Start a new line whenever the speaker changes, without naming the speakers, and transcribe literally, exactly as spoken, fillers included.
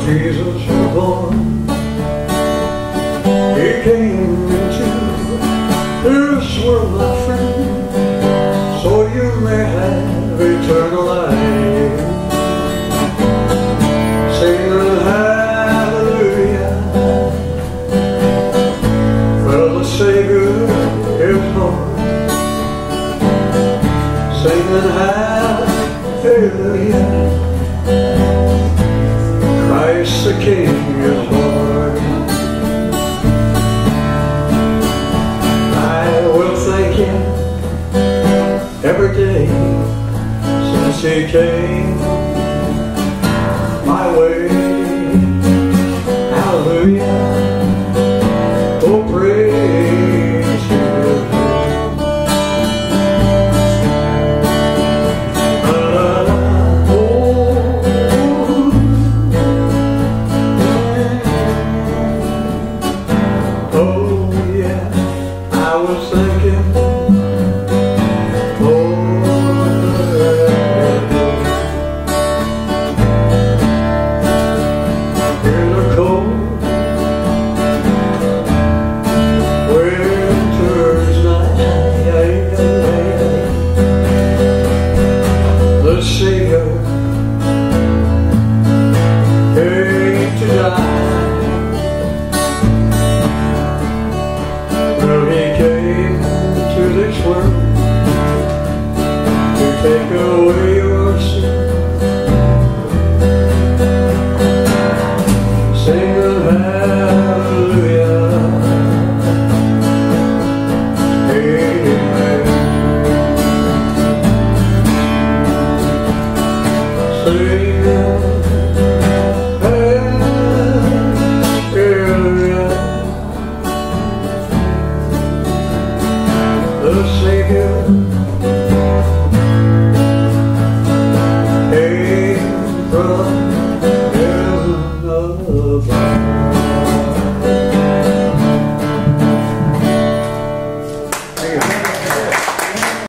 Jesus was born. He came into this world, my friend, so you may have eternal life. Singing hallelujah, for the Savior is born. Singing hallelujah, Christ the King is born. I will thank Him every day since He came my way. Hallelujah, oh praise His name. I was thinking, oh, in the cold winter's night, the Savior came to die. Well, He came to this world to take away your sin. Singing hallelujah, amen. Singing